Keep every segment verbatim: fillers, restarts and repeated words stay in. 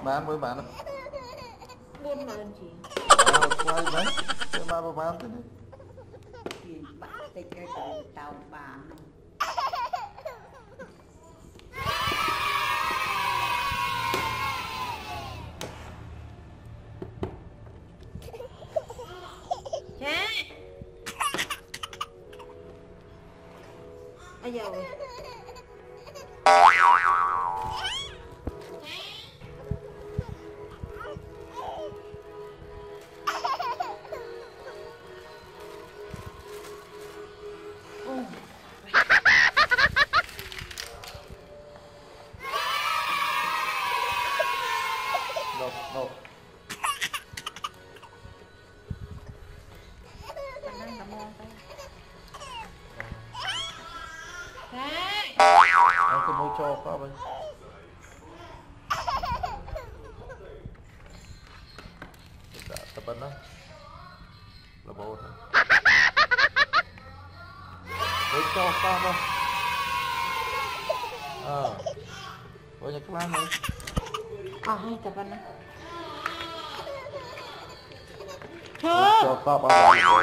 bán với bạn buôn mà làm gì quay đấy cái ba ba bán thế đấy thì bắt tay cái cái tàu bà bây giờ no no anh cứ mua cho có bên tập bên đó là bộ thôi mua cho con đâu ờ bộ nhà cái này à hai tập anh cho con bao nhiêu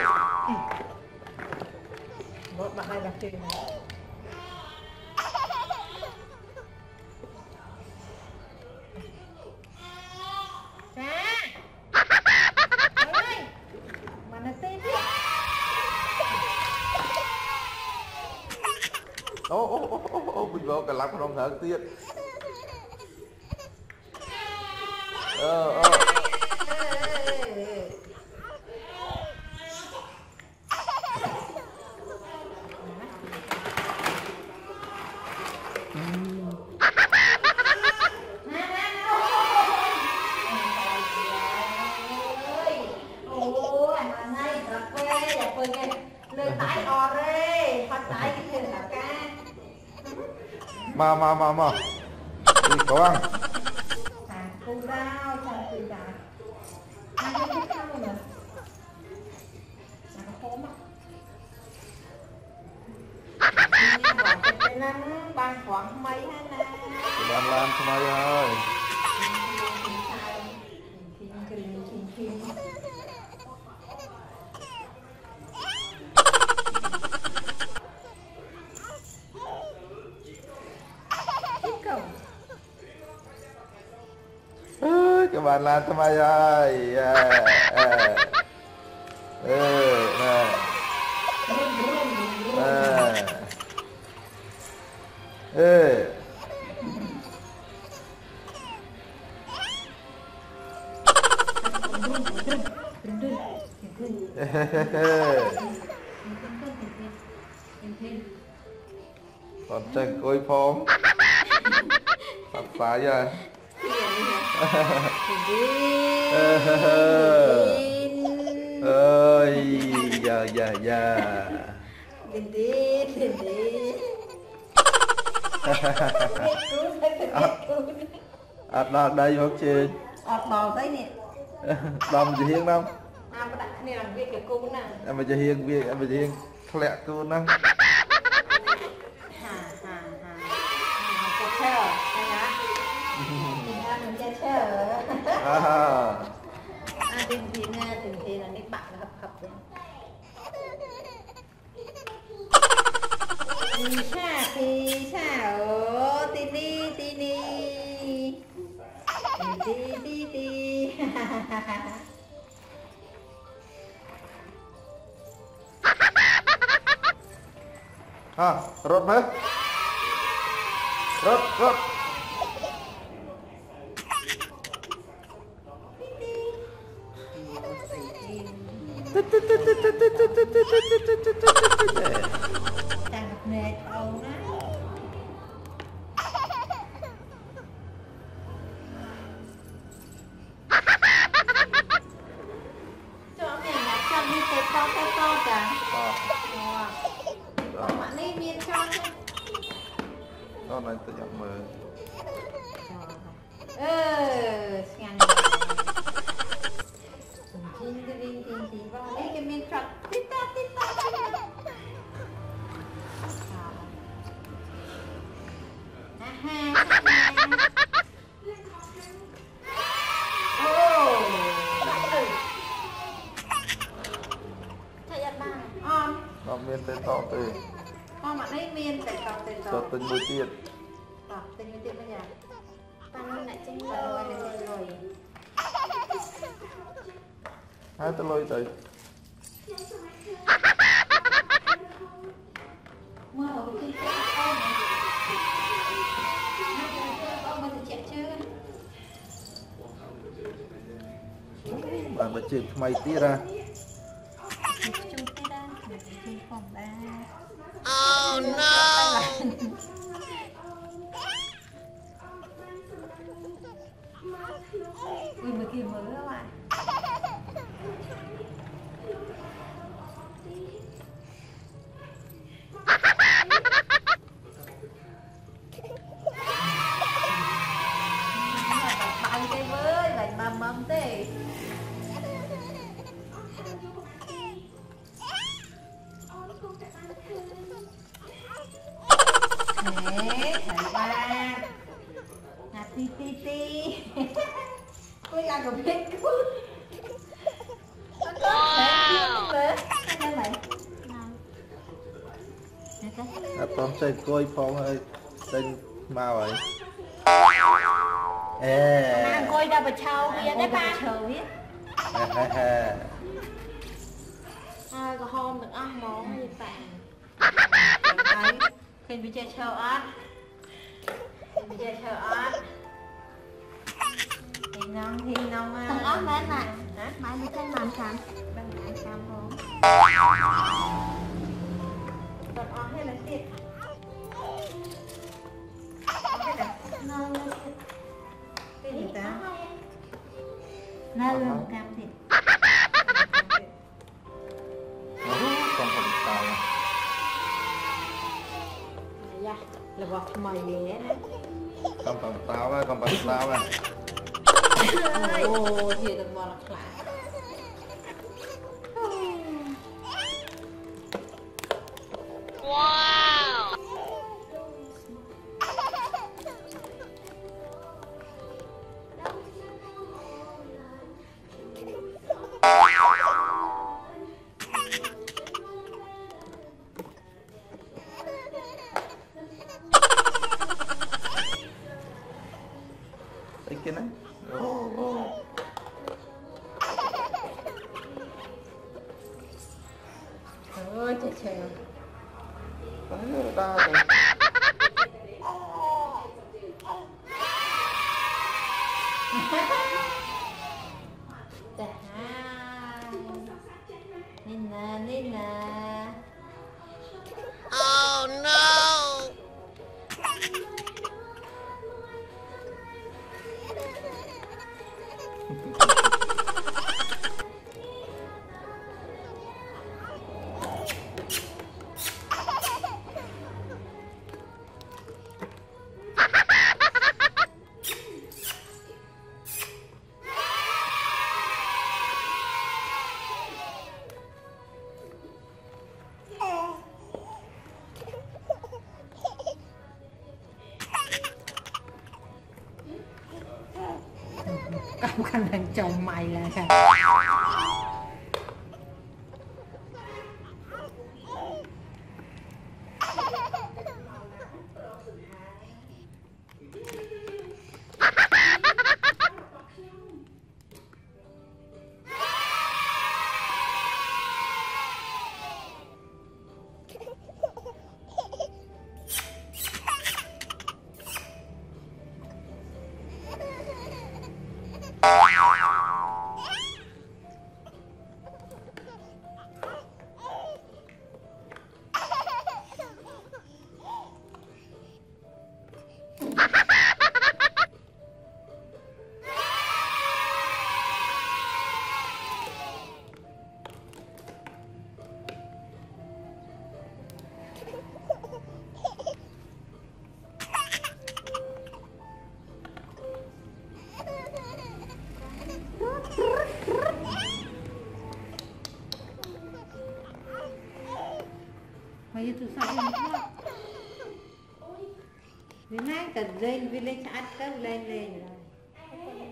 bộ bạn đây đặt tiền này ô ô ô ô ô mình vô cả lắm không thở tiết ờ ờ mà mà mà mà đi có ăn à cô đau chẳng gì cả ăn cái thích sao rồi nè nó khổ mà bỏ cái nắng ban khoảng mấy ha nè ban lan không ai ơi cái bàn lan tham ai ơi ê nè ê còn tranh cối phóng sắp phá rồi ơi giờ giờ giờ đinh đinh đinh đinh ạt đọt đây hoặc trên ọt bò thấy nè đầm gì hiên không à cái này làm việc cái cô nè em bây giờ hiên việc em bây giờ hiên lẹ cô năng hà hà hà hà chờ à à tình thì nè tình thì là nít bạn hập hập rồi thì cha thì cha ở tí đi tí đi tí tí tí ha rốt mấy rốt rốt đang gặp mệt âu đó cho mẹ là cho đi tới to to to cả còn bạn ấy miên cho đó này tôi nhận mời ờ ngàn chín cái đinh chín chín vào lấy cái miên trật tít ta tít ta tít ta ha ha con mà đấy miên tại cọp tại cho cọp tinh môi tiệt cọp tình như tiệm bây giờ ta nói lại trên ta nói là trên rồi hai ta lôi tới mưa ở trên cái con này con mà chạy chưa bạn bật chừng mày tiết ra chung cái đó trên phòng ba oh no ui mà kia mới các bạn bạn cái với bạn mầm mầm thế thế thầy ba là ti ti ti tôi làm được biết cứu wow anh mày à tóm chơi coi phong ơi tên mau rồi ê ăn coi đâu mà trâu kia đấy ba chờ biết ai có hôm được ăn món gì tàn đấy khi bị chơi chờ ớt khi bị chơi chờ ớt thì nông thì nông thằng ớt mấy này hả mấy đi trên màn sàn bằng ăn cam không còn ớt hay là thịt nó cái gì ta nó luôn cam thịt con không sao dạ là bọt mày nhé con phần tao á con phần tao á ồ thì được bọt là wow thấy kia này ơi trời trời đấy đa rồi Dạ Nina Nina oh no Không khăn thằng chồng mày là mày tụi sao lên nữa vì nãy cần lên vì lên sát cấp lên lên rồi